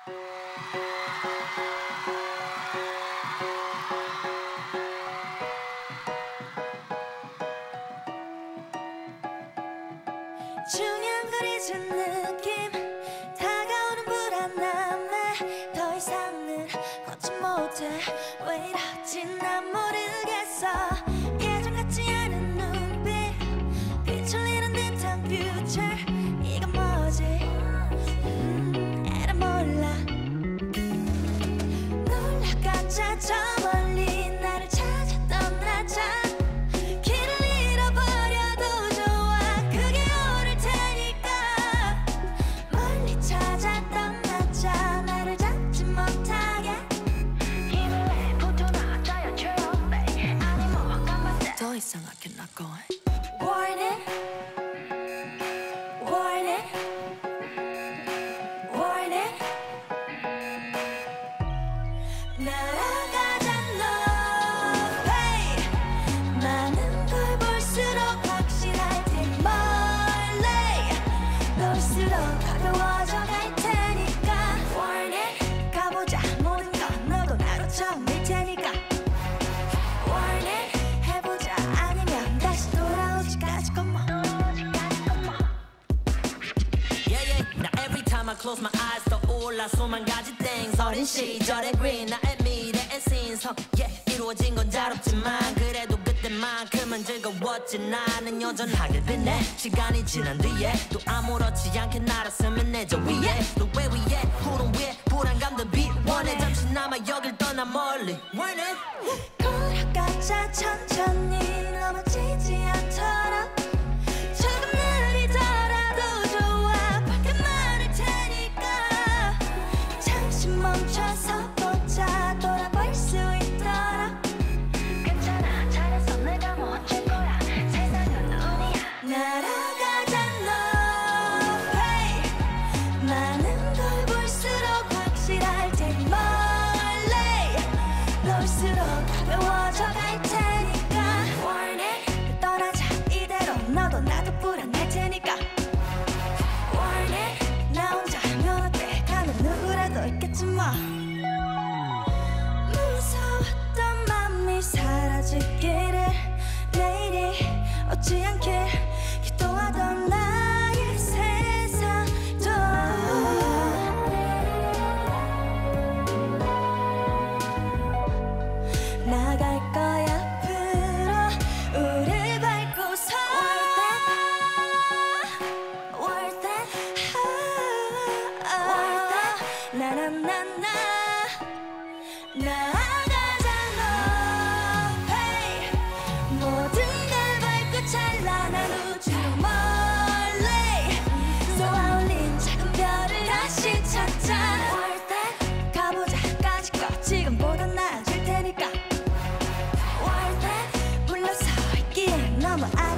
중량거리진 느낌 다가오는 불안함에 더 이상은 걷지 못해 왜 이러지 난 모르겠어 예전 같지 않은 눈빛 빛을 잃은 듯한 퓨처 이건 뭐지 에라 몰라 놀라가자 저 멀리 나를 찾아 떠나자 I cannot go on. Warning, warning, warning. 날아가자 높이 많은 걸 볼수록 확실할 테 멀리 놀수록 가벼워져 갈 테니까 Warning 가보자 모든 건 너도 나도 처음일 테니까 Warning 해보자 아니면 다시 돌아오지까지 come on Yeah yeah now every time I close my eyes 떠올라 수만 가지 things 어린 시절의 green 나의 미래의 신성 yeah 이루어진 건 잘 없지만 그래도 그때만큼은 즐거웠지 나는 여전하게 빛내 시간이 지난 뒤에 또 아무렇지 않게 날았으면 내 저 위에 또 왜 위에 구름 위에 불안감도 비워내 잠시나마 여길 떠나 멀리 Warning 걸어가자 천천히 넘어지지 않도록 조금 느리더라도 좋아 밝게 말할 테니까 잠시 멈춰서 보자 돌아볼 수 있도록 괜찮아 잘했어 내가 멋질 거야 세상은 운이야 날아가자 높이 많은 걸 볼수록 확실할 테 멀리 놀수록 가벼워져 갈 테니까 Warning 떠나자 이대로 너도 나도 불안할 테니까 Warning 나 혼자면 어때 가면 누구라도 있겠지 뭐 무서웠던 맘이 사라지기를 내일이 오지 않길 기도하던 나의 세상도 나갈 거야 앞으로 우릴 밟고서 Worth it Worth it 나나나나 나가자 높이 모든 걸 밟고 찬란한 우주로 멀리 쏘아올린 작은 별을 다시 찾자 Worth it 가보자 까짓 지금보다 나아질 테니까 Worth it 불러서 있기엔 너무